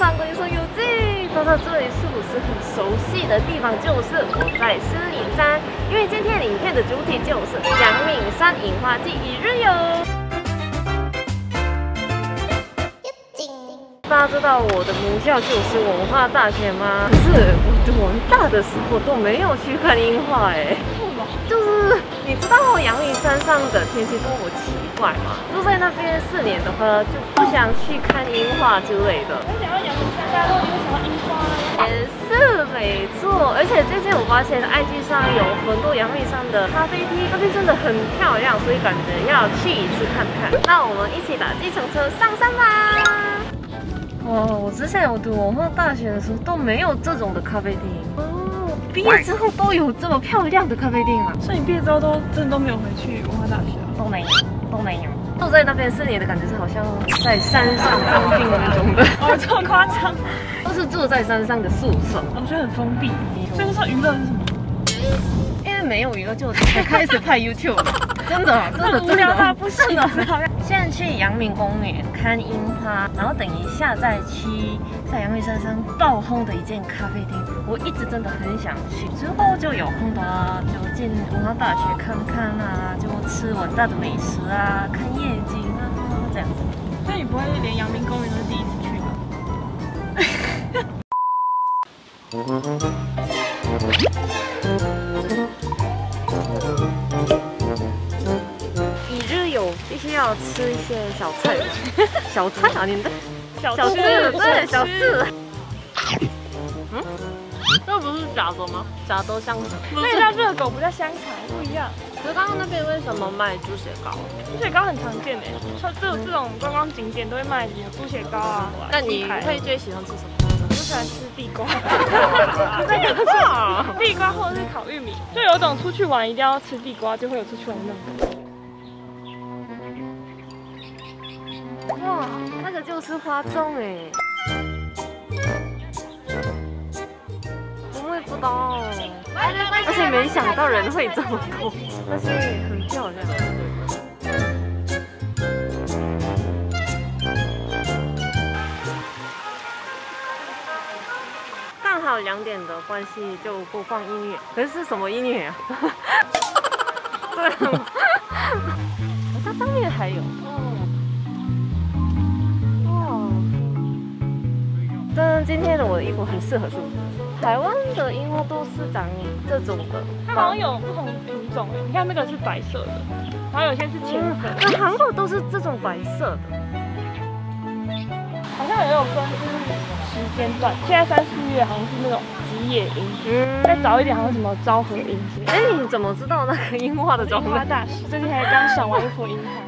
韩国生游记，到这里是不是很熟悉的地方？就是我在狮林山，因为今天影片的主题就是阳明山樱花季1日游。大家知道我的母校就是文化大学吗？可是我读文大的时候都没有去看樱花哎。 就是你知道阳明山上的天气多么奇怪吗？住在那边4年的话，就不想去看樱花之类的。 我想要阳明山，大家都以为想要樱花呢。 也是没错，而且最近我发现 IG 上有很多阳明山的咖啡厅，那边真的很漂亮，所以感觉要去一次看看。那我们一起打计程车上山吧！我之前有读文化大学的时候都没有这种的咖啡厅。 毕业之后都有这么漂亮的咖啡店啊！ 所以你毕业之后都真的都没有回去文化大学？ 都没有，都没有。住在那边4年的感觉是好像在山上当兵那种的。 哦，这么夸张？ 都是住在山上的宿舍， 我觉得很封闭。所以说娱乐是什么？ 因为没有娱乐就才开始拍 YouTube。真的，真的， 无聊到不行了。 现在去阳明公园看樱花，然后等一下再去在阳明山上爆红的一间咖啡厅，我一直真的很想去。之后就有空的话，就进文化大学看看啊，就吃文大的美食啊，看夜景啊，这样子。 所以你不会连阳明公园都是第一次去 ？1日游必须要吃一些小菜，小菜啊，你的小吃，对，小吃。嗯，这不是假的吗？假的香肠， 那叫热狗，不叫香肠，不一样。 可是刚刚那边为什么卖猪血糕？ 猪血糕很常见诶，这种观光景点都会卖什么猪血糕啊。 那你会最喜欢吃什么？ 我喜欢吃地瓜，地瓜或者是烤玉米，就有种出去玩一定要吃地瓜，就会有出去玩那种感觉。 哇，那个就是花粽哎，我也不懂，而且没想到人会这么多，但是很漂亮。刚好2点的关系就播放音乐，可是什么音乐啊？对，好像上面还有。 但今天的我的衣服很适合，是不是？台湾的樱花都是长这种的， 它好像有不同品种哎，你看那个是白色的，然后有些是浅粉。 那韩国都是这种白色的， 好像也有分就是时间段，现在3、4月好像是那种吉野樱，再早一点好像什么昭和樱之类的。 哎，你怎么知道那个樱花的种类？ 樱花大使最近才刚赏完一朵樱花。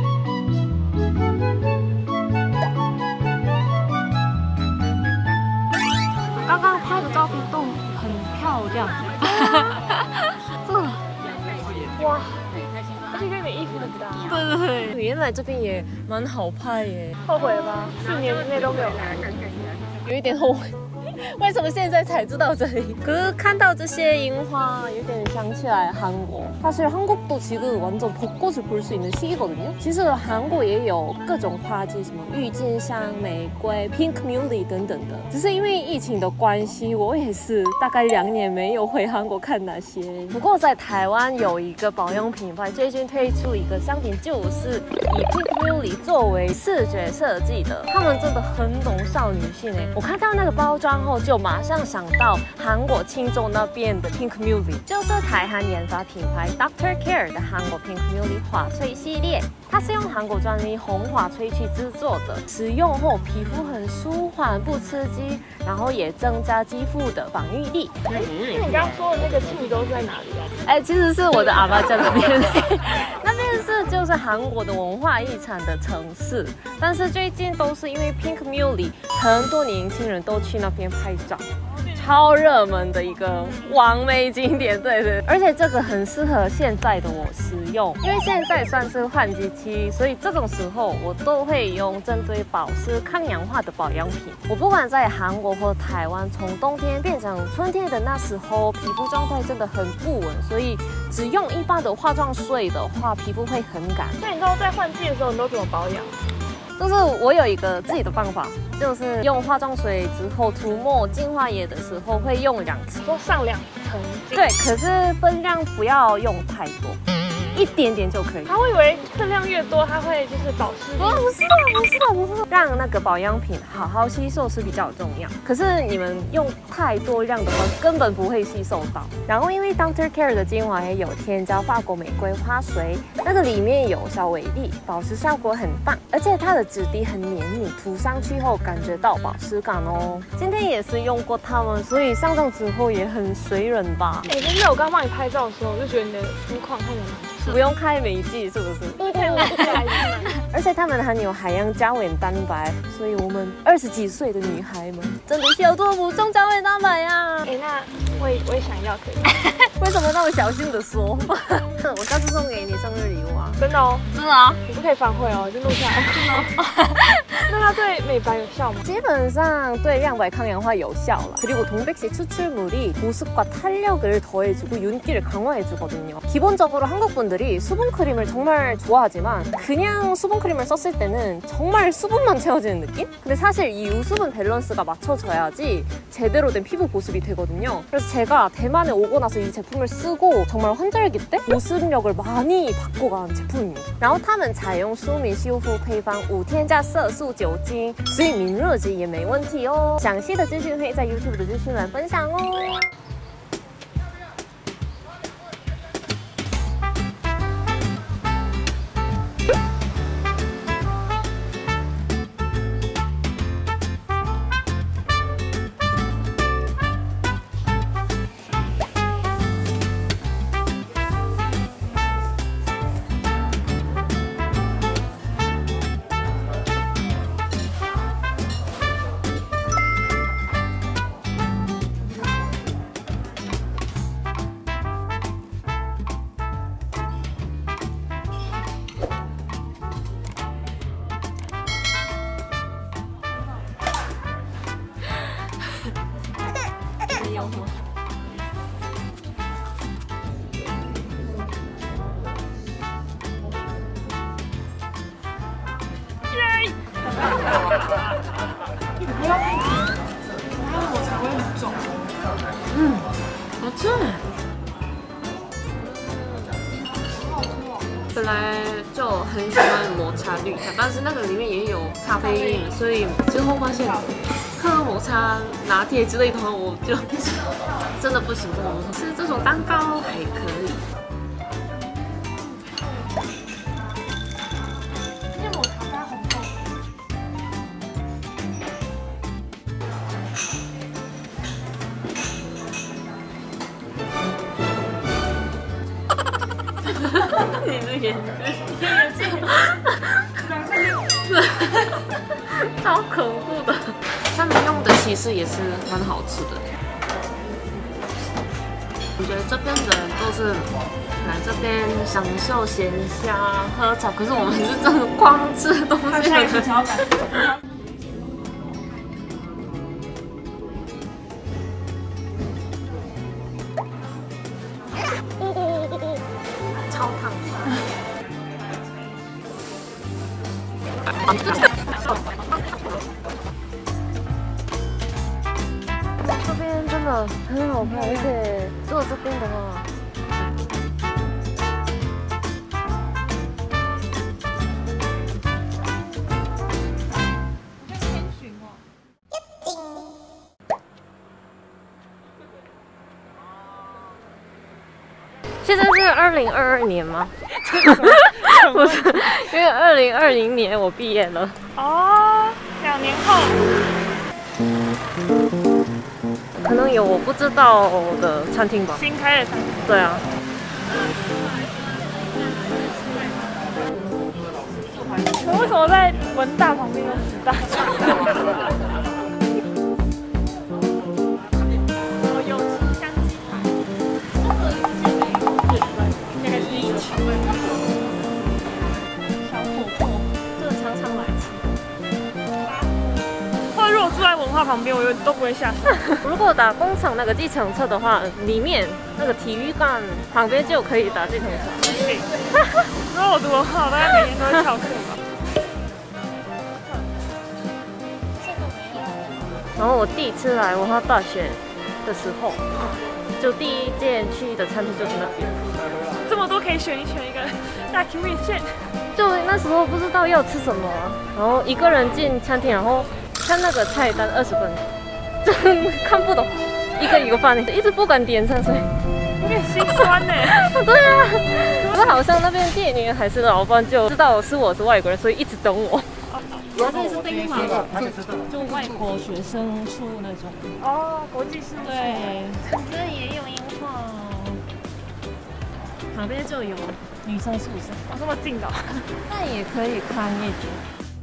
刚刚拍的照片都很漂亮，这哇， 而且跟你衣服很搭。 对对对，原来这边也蛮好拍耶。 后悔了吗？4年之内都没有来， 有一点后悔。 为什么现在才知道这里？可是看到这些樱花，有点想起来韩国。사실 한국도 지금 완전 벚꽃을 볼 수 있는 시기거든요. 其实韩国也有各种花季，什么郁金香、玫瑰、Pink Muley 等等的。只是因为疫情的关系，我也是大概2年没有回韩国看那些。不过在台湾有一个保养品牌最近推出一个商品，就是以 Pink Muley 作为视觉设计的。他们真的很懂少女心哎！我看到那个包装后。 就马上想到韩国青州那边的 Pink Muley， 就是台韩研发品牌 Dr. Care 的韩国 Pink Muley 花萃系列。它是用韩国专利红花萃取制作的，使用后皮肤很舒缓不刺激，然后也增加肌肤的防御力。 那你刚刚说的那个庆州是在哪里啊？ 哎，其实是我的阿妈家那边，那边是就是韩国的文化遗产的城市，但是最近都是因为 Pink Muley， 很多年轻人都去那边拍照。 超热门的一个完美景点，对对，而且这个很适合现在的我使用，因为现在算是换季期，所以这种时候我都会用针对保湿、抗氧化的保养品。我不管在韩国或台湾，从冬天变成春天的那时候，皮肤状态真的很不稳，所以只用一般的化妆水的话，皮肤会很干。 那你知道在换季的时候你都怎么保养？ 就是我有一个自己的方法，就是用化妆水之后涂抹净化液的时候会用2次， 说上2层。 对，可是分量不要用太多。一点点就可以。 我以为分量越多，它会就是保湿力。 不是，让那个保养品好好吸收是比较重要。可是你们用太多量的话，根本不会吸收到。然后因为 Dr. Care 的精华也有添加法国玫瑰花水，那个里面有小维力，保湿效果很棒，而且它的质地很黏腻，涂上去后感觉到保湿感哦。今天也是用过它们，所以上妆之后也很水润吧。 真的，我刚帮你拍照的时候，我就觉得你的肤况看起来。 不用开美肌是不是？而且它们含有海洋胶原蛋白，所以我们20几岁的女孩们真的需要多补充胶原蛋白呀。 那我也想要，可以吗？ 为什么那么小心的说？我下次送给你生日礼物啊！ 真的哦， 真的啊， 你不可以反悔哦，就录下来。那它对美白有效吗？ 基本上对亮白抗氧化有效了。그리고 동백색 추출물이 보습과 탄력을 더해주고 윤기를 강화해주거든요. 기본적으로 한국 분들이 수분 크림을 정말 좋아하지만 그냥 수분 크림을 썼을 때는 정말 수분만 채워지는 느낌? 근데 사실 이 유수분 밸런스가 맞춰져야지 제대로 된 피부 보습이 되거든요. 그래서 제가 대만에 오고 나서 이 제품을 쓰고 정말 환절기 때 보습력을 많이 받고 간 제품입니다. 然后他们采用舒敏修复配方，无添加色素、酒精，所以敏热肌也没问题哦。详细的资讯会在 YouTube 的资讯栏分享哦。好吃。本来就很喜欢抹茶绿茶，但是那个里面也有咖啡因，所以之后发现喝抹茶拿铁之类的话，我就真的不行。吃这种蛋糕还可以。你的眼睛，超恐怖的。他们用的其实也是蛮好吃的。我觉得这边的人都是来这边享受闲暇喝茶，可是我们是真的光吃东西的。超烫。这边真的很好拍，而且坐这边的话。现在是2022年吗？不是，因为2020年我毕业了。 哦，2年后。 可能有我不知道的餐厅吧。 新开的餐厅。 对啊。 可为什么在文大旁边有10大家？住在文化旁边，我都不会下手。 如果打工厂那个计程车的话，里面那个体育馆旁边就可以打计程车。 如果我读文化，我大概每天都会翘课吧。 然后我第一次来文化大学的时候，就第一间去的餐厅就是那边。 这么多可以选一个大 Q 面线。 就那时候不知道要吃什么、啊，然后一个人进餐厅，然后看那个菜单20分，就看不懂，一个饭一直不敢点上去， 有点心酸呢。 对啊，不过好像那边店员还是老板就知道我是外国人，所以一直等我。它这里是订房的，就外国学生处那种。 哦，国际视野。 对，这也有樱花，旁边就有女生宿舍。 哦，这么近的、哦。 那也可以看夜景。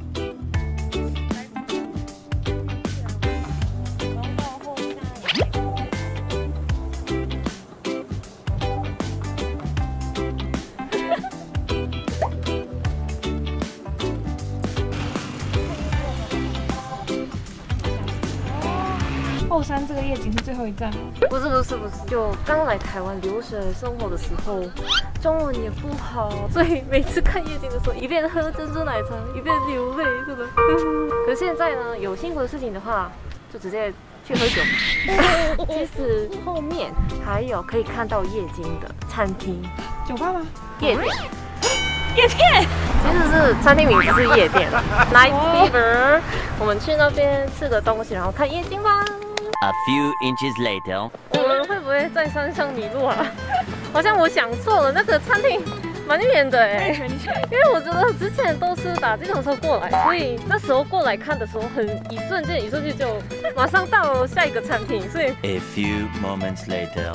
后山这个夜景是最后一站吗？ 不是，就刚来台湾留学生活的时候，中文也不好，所以每次看夜景的时候，一边喝珍珠奶茶，一边流泪，真的。可是现在呢，有辛苦的事情的话，就直接去喝酒。其实后面还有可以看到夜景的餐厅、 酒吧吗？ 夜店。 夜店其实是餐厅名字是夜店 ，Night Fever。我们去那边吃个东西，然后看夜景吧。 A few inches later， 我们会不会在山上迷路啊？好像我想错了，那个餐厅蛮远的哎，因为我觉得之前都是打计程车过来，所以那时候过来看的时候，一瞬间就马上到了下一个餐厅，所以 A few moments later，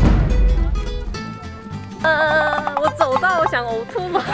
我走到我想呕吐了。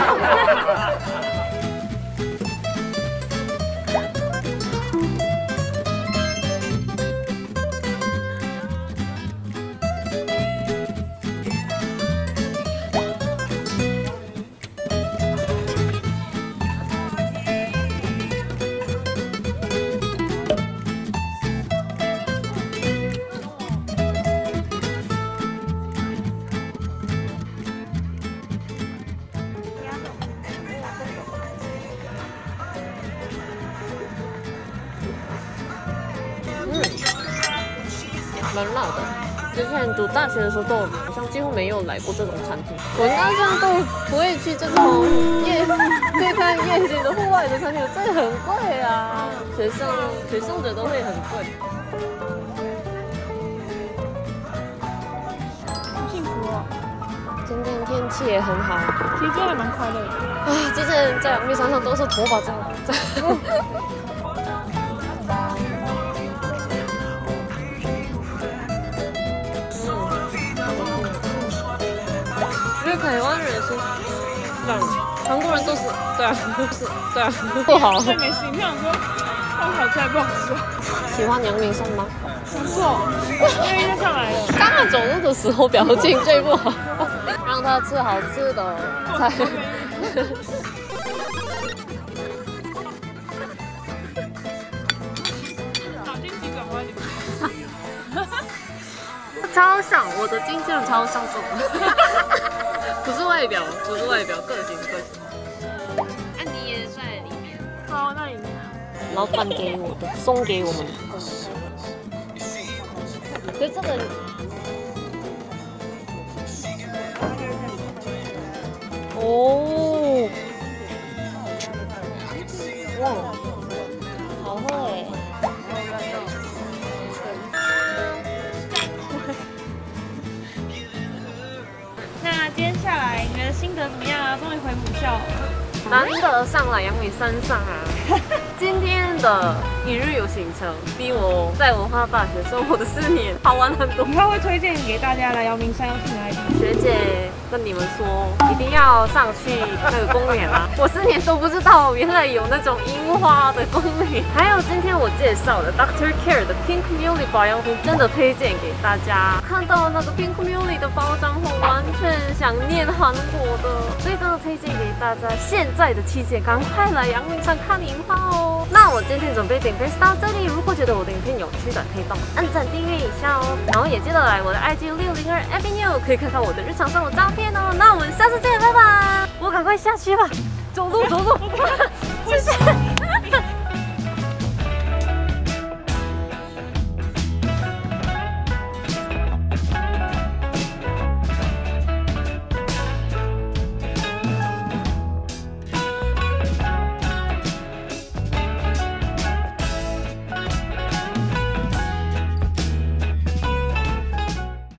蛮辣的。之前读大学的时候都好像几乎没有来过这种餐厅，我应该这样都不会去这种可以看夜景的户外的餐厅，这很贵啊，学生的都会很贵。 好幸福哦！ 今天天气也很好， 其实今天还蛮快乐的。 啊，之前在阳明山上都是头发这样。因为台湾人是这样，韩国人都是对啊，不好。 对，没事。你想说，到底好吃还不好吃？ 喜欢阳明山吗？ 不错，因为就上来了。 刚刚走路的时候表情最不好，让他吃好吃的菜。超像，我的经纪人超像这种，不是外表，个性。安迪也在里面。 好，那里面。 老板给我的，送给我们的。可是这个，哦，哇，好喝哎。 那接下来你的心得怎么样啊？终于回母校了。 难得上来阳明山上啊！今天的一日游行程比我在文化大学生活的4年好玩很多。 以后会推荐给大家来阳明山要去哪里？ 学姐跟你们说，一定要上去那个公园啊！我4年都不知道原来有那种樱花的公园。还有今天我介绍的 Dr. Care 的 Pink Muley 保养品，真的推荐给大家。看到那个 Pink Muley 的包装后，完全想念韩国的，所以真的推荐给大家。现在的期间，赶快来阳明山看樱花哦！那我今天准备的影片到这里，如果觉得我的影片有趣的，可以帮我按赞订阅一下哦。然后也记得来我的 IG 602 Avenue， 可以看看我的日常生活照片哦。那我们下次见，拜拜！我赶快下去吧，走路。